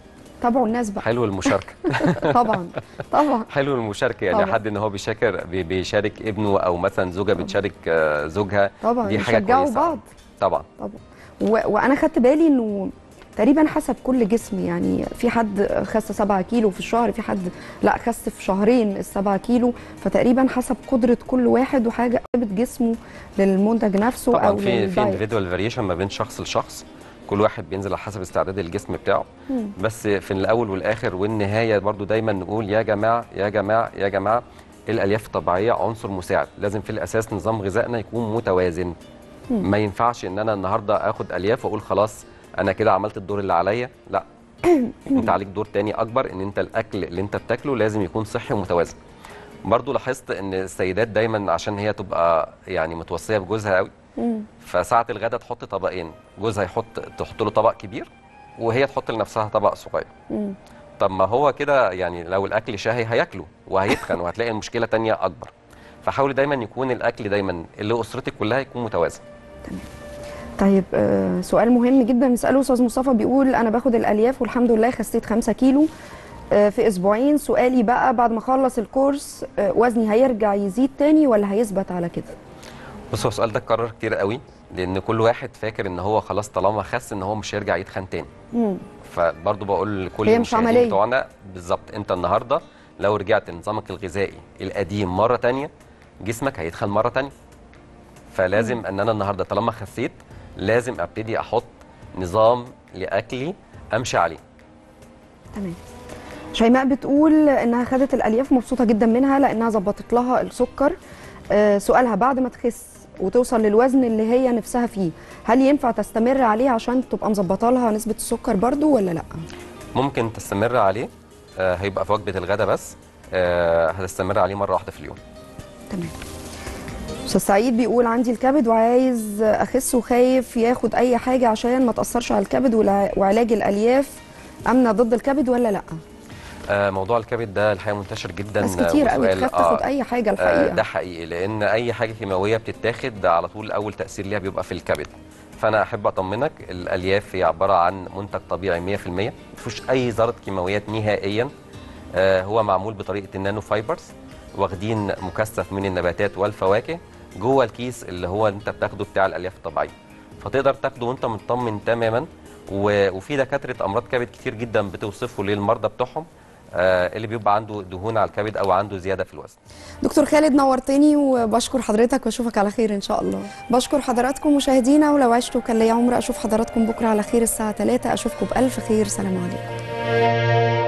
تابعوا الناس بقى. حلو المشاركه. طبعا طبعا حلو المشاركه، يعني طبعا. حد ان هو بيشارك ابنه، او مثلا زوجه بتشارك زوجها، طبعا دي حاجه كويسه بعض. طبعا. وانا خدت بالي انه تقريبا حسب كل جسم، يعني في حد خس 7 كيلو في الشهر، في حد لا خس في شهرين ال7 كيلو، فتقريبا حسب قدره كل واحد وحاجه قابت جسمه للمنتج نفسه طبعا او في انديفيدوال فاريشن ما بين شخص لشخص، كل واحد بينزل على حسب استعداد الجسم بتاعه. بس في الاول والاخر والنهايه برضو دايما نقول يا جماعه يا جماعه يا جماعه، الالياف الطبيعيه عنصر مساعد، لازم في الاساس نظام غذائنا يكون متوازن. ما ينفعش ان انا النهارده اخد الياف واقول خلاص انا كده عملت الدور اللي عليا، لا. انت عليك دور تاني اكبر، ان انت الاكل اللي انت بتاكله لازم يكون صحي ومتوازن. برضو لاحظت ان السيدات دايما عشان هي تبقى يعني متوصيه بجوزها قوي، فساعه الغداء تحط طبقين، جوزها تحط له طبق كبير وهي تحط لنفسها طبق صغير. طب ما هو كده يعني لو الاكل شهي هياكله وهيتخن وهتلاقي المشكله تانية اكبر. فحاولي دايما يكون الاكل دايما اللي اسرتك كلها يكون متوازن. تمام. طيب سؤال مهم جدا نساله استاذ مصطفى، بيقول انا باخد الالياف والحمد لله خسيت 5 كيلو في اسبوعين، سؤالي بقى بعد ما اخلص الكورس وزني هيرجع يزيد تاني ولا هيثبت على كده؟ بص، هو السؤال ده اتكرر كتير قوي، لان كل واحد فاكر ان هو خلاص طالما خس ان هو مش هيرجع يتخن تاني. فبرضه بقول لكل المشاهدين بتوعنا بالظبط، انت النهارده لو رجعت نظامك الغذائي القديم مره تانيه جسمك هيتخن مره تانيه. فلازم ان انا النهارده طالما خسيت لازم ابتدي احط نظام لاكلي امشي عليه. تمام. شيماء بتقول انها خدت الالياف مبسوطه جدا منها لانها ظبطت لها السكر. سؤالها بعد ما تخس وتوصل للوزن اللي هي نفسها فيه، هل ينفع تستمر عليه عشان تبقى مظبطه لها نسبه السكر برضو ولا لا؟ ممكن تستمر عليه، هيبقى في وجبه الغداء بس، هتستمر عليه مره واحده في اليوم. تمام. استاذ سعيد بيقول عندي الكبد وعايز اخس وخايف ياخد اي حاجه عشان ما تاثرش على الكبد، وعلاج الالياف امنه ضد الكبد ولا لا؟ موضوع الكبد ده الحقيقه منتشر جدا، ناس كتير قوي بتخاف تاخد اي حاجه الحقيقه. ده حقيقي، لان اي حاجه كيماويه بتتاخد على طول اول تاثير ليها بيبقى في الكبد. فانا احب اطمنك، الالياف هي عباره عن منتج طبيعي 100%، ما فيهوش اي ذره كيماويات نهائيا. هو معمول بطريقه النانو فايبرز، واخدين مكثف من النباتات والفواكه جوه الكيس اللي هو انت بتاخده بتاع الالياف الطبيعيه، فتقدر تاخده وانت مطمن تماما. وفي دكاتره امراض كبد كتير جدا بتوصفه للمرضى بتوعهم اللي بيبقى عنده دهون على الكبد او عنده زياده في الوزن. دكتور خالد نورتني وبشكر حضرتك واشوفك على خير ان شاء الله. بشكر حضراتكم مشاهدينا، ولو عشتوا كان ليا عمر اشوف حضراتكم بكره على خير الساعه 3، اشوفكم بالف خير، سلام عليكم.